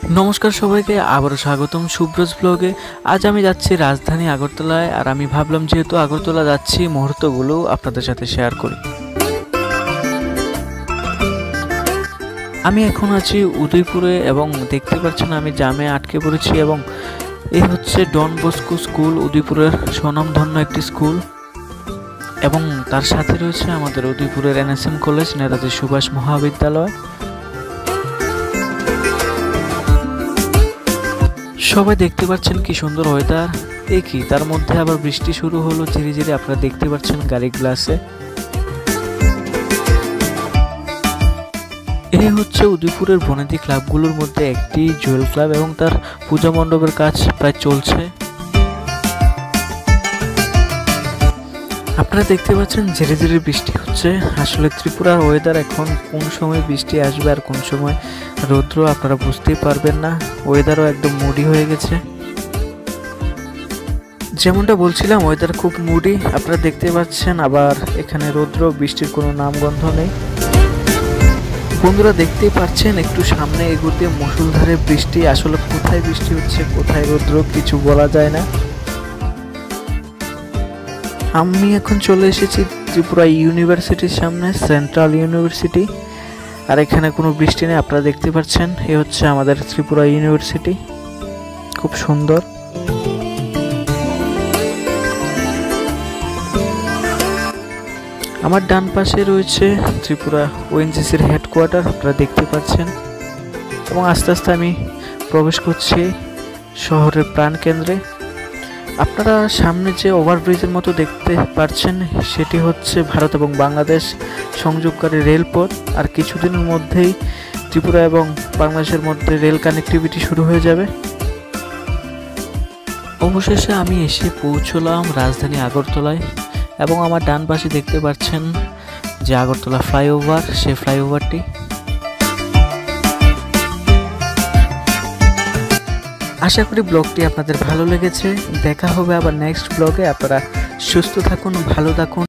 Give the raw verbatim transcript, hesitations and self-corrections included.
নমস্কার সবাইকে আবারও স্বাগতম সুব্রজ ব্লগে। আজ আমি যাচ্ছি রাজধানী আগরতলায়, আর আমি ভাবলাম যেহেতু আগরতলা যাচ্ছি মুহূর্তগুলো আপনাদের সাথে শেয়ার করি। আমি এখন আছি উদয়পুরে এবং দেখতে পাচ্ছেন আমি জামে আটকে পড়েছি, এবং এই হচ্ছে ডন বস্কো স্কুল, উদয়পুরের স্বনামধন্য একটি স্কুল, এবং তার সাথে রয়েছে আমাদের উদয়পুরের এনএসএম কলেজ, নেতাজি সুভাষ মহাবিদ্যালয়। সবাই দেখতে পাচ্ছেন কি সুন্দর ওয়েদার, এ কি তার মধ্যে আবার বৃষ্টি শুরু হলো ধীরে ধীরে, আপনারা দেখতে পাচ্ছেন গাড়ি গ্লাসে। এই হচ্ছে উদয়পুরের বনেদি ক্লাবগুলোর মধ্যে একটি জুয়েল ক্লাব, এবং তার পূজা মণ্ডপের কাজ প্রায় চলছে। আপনারা দেখতে পাচ্ছেন ধীরে ধীরে বৃষ্টি হচ্ছে। আসলে ত্রিপুরার ওয়েদার এখন কোন সময় বৃষ্টি আসবে আর কোন সময় রৌদ্র আপনারা বুঝতেই পারবেন না, ওয়েদারও একদম মুডি হয়ে গেছে। যেমনটা বলছিলাম ওয়েদার খুব মুডি, আপনারা দেখতে পাচ্ছেন, আবার এখানে রৌদ্র বৃষ্টির কোনো নামগন্ধ নেই। বন্ধুরা দেখতেই পাচ্ছেন একটু সামনে এগুতে মুষলধারে বৃষ্টি, আসলে কোথায় বৃষ্টি হচ্ছে কোথায় রৌদ্র কিছু বলা যায় না। আমি এখন চলে এসেছি ত্রিপুরা ইউনিভার্সিটির সামনে, সেন্ট্রাল ইউনিভার্সিটি, আর এখানে কোনো বৃষ্টি নেই। আপনারা দেখতে পাচ্ছেন এ হচ্ছে আমাদের ত্রিপুরা ইউনিভার্সিটি, খুব সুন্দর। আমার ডান পাশে রয়েছে ত্রিপুরা ওএনজিসির হেডকোয়ার্টার, আপনারা দেখতে পাচ্ছেন, এবং আস্তে আস্তে আমি প্রবেশ করছি শহরের প্রাণকেন্দ্রে। আপনারা সামনে যে ওভারব্রিজের মতো দেখতে পাচ্ছেন সেটি হচ্ছে ভারত এবং বাংলাদেশ সংযোগকারী রেলপথ, আর কিছুদিনের মধ্যেই ত্রিপুরা এবং বাংলাদেশের মধ্যে রেল কানেক্টিভিটি শুরু হয়ে যাবে। অবশেষে আমি এসে পৌঁছলাম রাজধানী আগরতলায়, এবং আমার ডান পাশে দেখতে পাচ্ছেন যে আগরতলা ফ্লাইওভার, সে ফ্লাইওভারটি। আশা করি ব্লগটি আপনাদের ভালো লেগেছে। দেখা হবে আবার নেক্সট ব্লগে। আপনারা সুস্থ থাকুন, ভালো থাকুন।